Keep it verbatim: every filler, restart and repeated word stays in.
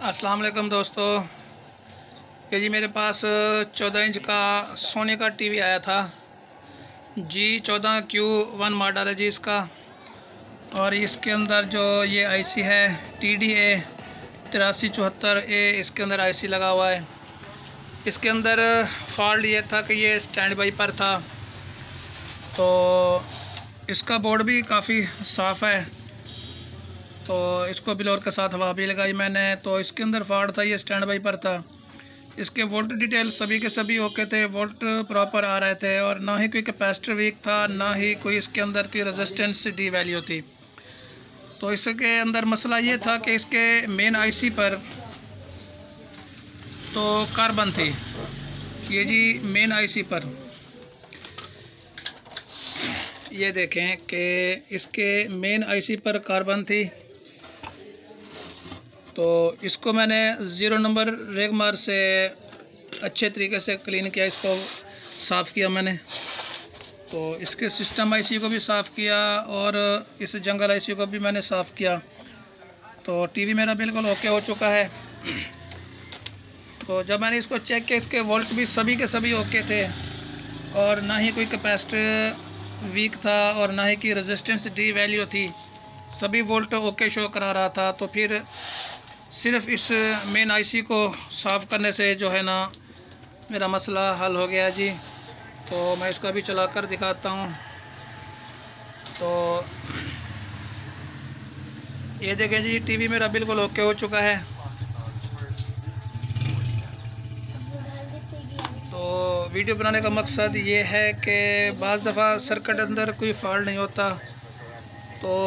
अस्सलाम वालेकुम दोस्तों, ये जी मेरे पास चौदह इंच का सोनी का टीवी आया था। जी चौदह क्यू वन मॉडल है जी इसका। और इसके अंदर जो ये आईसी है टी डी ए तिरासी चौहत्तर ए, इसके अंदर आईसी लगा हुआ है। इसके अंदर फॉल्ट ये था कि ये स्टैंड बाई पर था, तो इसका बोर्ड भी काफ़ी साफ़ है। तो इसको बिलोर के साथ हवा भी लगाई मैंने, तो इसके अंदर फॉल्ट था, ये स्टैंड बाई पर था। इसके वोल्ट डिटेल सभी के सभी ओके थे, वोल्ट प्रॉपर आ रहे थे, और ना ही कोई कैपेसिटर वीक था, ना ही कोई इसके अंदर की रेजिस्टेंस डी वैल्यू थी। तो इसके अंदर मसला ये था कि इसके मेन आईसी पर तो कार्बन थी, ये जी मेन आईसी पर ये देखें कि इसके मेन आईसी पर कार्बन थी। तो इसको मैंने ज़ीरो नंबर रेगमार से अच्छे तरीके से क्लीन किया, इसको साफ़ किया मैंने। तो इसके सिस्टम आईसी को भी साफ़ किया और इस जंगल आईसी को भी मैंने साफ़ किया। तो टीवी मेरा बिल्कुल ओके हो चुका है। तो जब मैंने इसको चेक किया, इसके वोल्ट भी सभी के सभी ओके थे, और ना ही कोई कैपेसिटर वीक था और ना ही कि रेजिस्टेंस डी वैल्यू थी, सभी वोल्ट ओके शो करा रहा था। तो फिर सिर्फ इस मेन आईसी को साफ़ करने से जो है ना मेरा मसला हल हो गया जी। तो मैं इसको अभी चला कर दिखाता हूँ। तो ये देखें जी, टीवी मेरा बिल्कुल ओके हो चुका है। तो वीडियो बनाने का मकसद ये है कि बाज़ दफ़ा सर्किट अंदर कोई फॉल्ट नहीं होता, तो